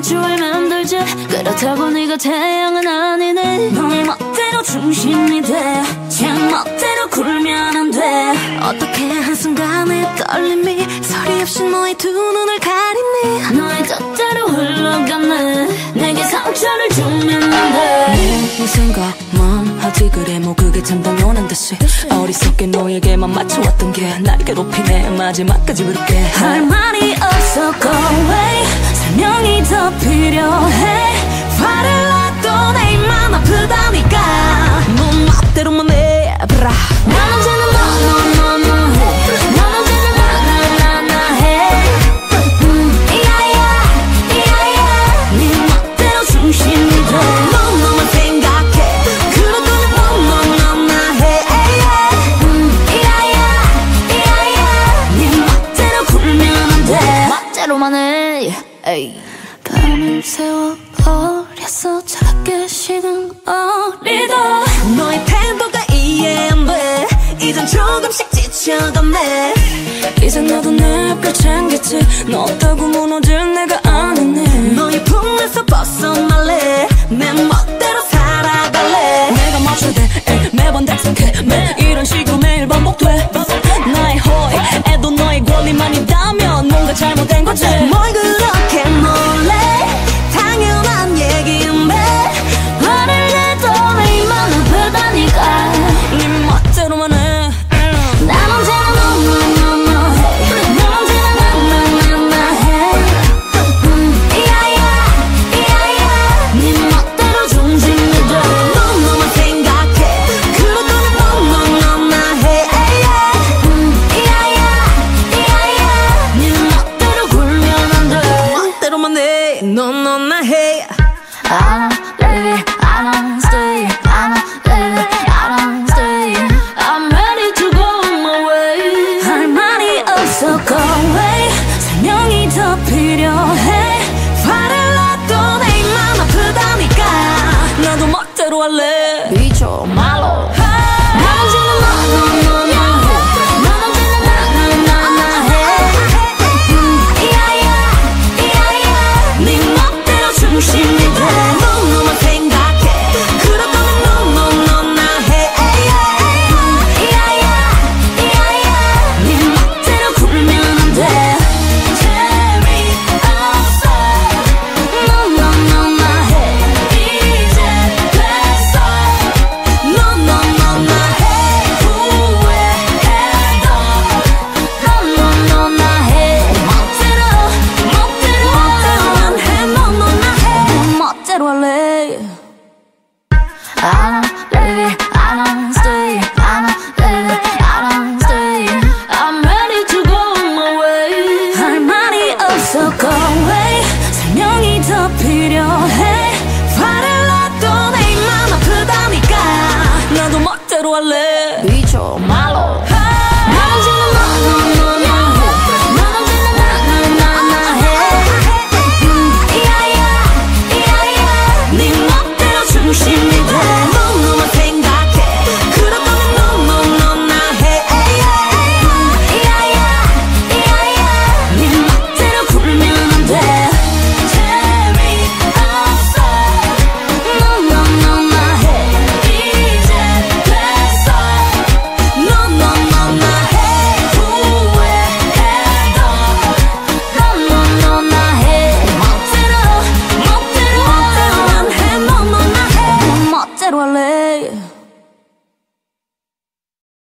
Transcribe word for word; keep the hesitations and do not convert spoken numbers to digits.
줄 알면 되지. 그렇다고 네가 태양은 아니네. 너의 멋대로 중심이 돼. 제 멋대로 굴면 안 돼. 어떻게 한순간에 떨림이 소리 없이 너의 두 눈을 가리니. 너의 뜻대로 흘러가네. 내게 상처를 주면 안 돼. 네 생각만 하지 그래 뭐 그게 참 당연한 듯이 어리석게 너에게만 맞춰왔던 게 날 괴롭히네. 마지막까지 부를게. 할 말이 없어 go away. 설명이 더 필요해. 화를 놔도 내 입만 아프다니까. 넌 멋대로만 해 브라. 난 언제나 너너너너 해. 난 언제나 나나나나 해. 음, 이야야 이야야 네 멋대로 중심이 돼. 넌 너만 생각해. 그렇다면 너너너나 해. 음, 이야야 이야야 네 멋대로 굴면 안 돼. 멋대로만 해. 에이. 밤을 새워 버렸어 차갑게 식은 어리다. 너의 태도가 이해 안 돼. 이젠 조금씩 지쳐가네. 이제 나도 내 별 챙겼지. 너 없다고 무너질 내가 아니네. 너의 품에서 벗어날래. 내 멋대로 살아갈래. 내가 맞춰야 돼 에이, 매번 dak성해. 매 이런 식으로 매일 반복돼. 나의 호의 애도 너의 권리만 있다면 뭔가 잘못된 거지. 뭘 그렇게 놀래. 당연한 얘기인데 화를 내도 내 입만 아프다니까. 네 멋대로만 해. 난 언제나 너너너너 해. 난 언제나 나나나나 해. 음, 이야야 이야야 네 멋대로 중심이 돼. 넌 너만 생각해. 그렇다면 너너너나 해. 음, 이야야 이야야 네 멋대로 굴면 안 돼. 멋대로만 해. 넌 너나 해. I don't leave it, I don't stay. I don't leave it, I don't stay. I'm ready to go on my way. 할 말이 없어 go away. 설명이 더 필요해. 화를 놔도 내 입만 아프다니까. 나도 멋대로 할래. 비춰 말로. 난 언제나 너너너너 해. 난 언제나 나나나나 해. 음, 이야야 이야야 네 멋대로 중심이 돼. 넌 너만 생각해. 그렇다면 너너너나 해. 음, 이야야 이야야 네 멋대로 굴면 안 돼. 재미없어 너너너나 해. 이제 됐어 너너너나 해. 후회해도 너너너나 해. 멋대로 멋대로만 해. 너너나 해. 멋대로 할래. I don't leave it, I don't stay. I don't leave it, I don't stay. I'm ready to go on my way. 할 말이 없어 go away. 설명이 더 필요해. 화를 놔도 내 입만 아프다니까. 나도 멋대로 할래.